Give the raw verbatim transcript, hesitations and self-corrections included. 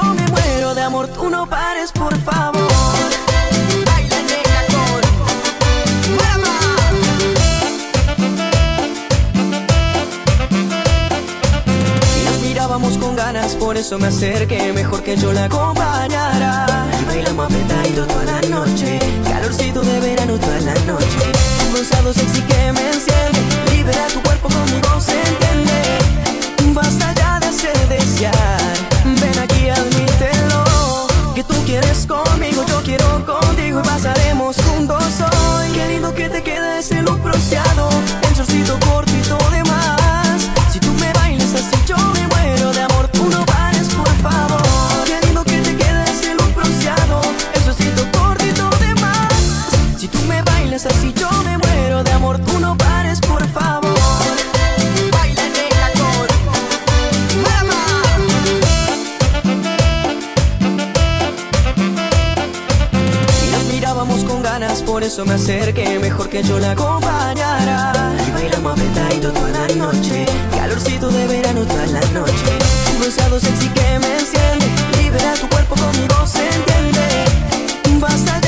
me muero de amor. Tú no pares, por favor. Vamos con ganas, por eso me acerqué, mejor que yo la acompañara. Y bailamos apretadito toda la noche, calorcito de verano toda la noche. Un rosado sexy que me enciende, libera tu cuerpo, conmigo se entiende. Basta ya de hacer desear, ven aquí, admítelo. Que tú quieres conmigo, yo quiero contigo y pasaremos juntos hoy. Qué lindo que te queda ese look bronceado, el shortcito cortito de más. Si tú me bailas así yo me muero de amor, tú no pares, por favor. Qué lindo que te queda ese look bronceado, el shortcito cortito de más. Si tú me bailas así yo me muero de amor, tú no pares, por favor. Baila negra con Mama. Y nos mirábamos con ganas, por eso me acerqué, mejor que yo la acompañara. Y bailamos apretadito toda la noche, calorcito de verano toda la noche. Un bronceado sexy que me enciende, libera tu cuerpo, conmigo se entiende. Basta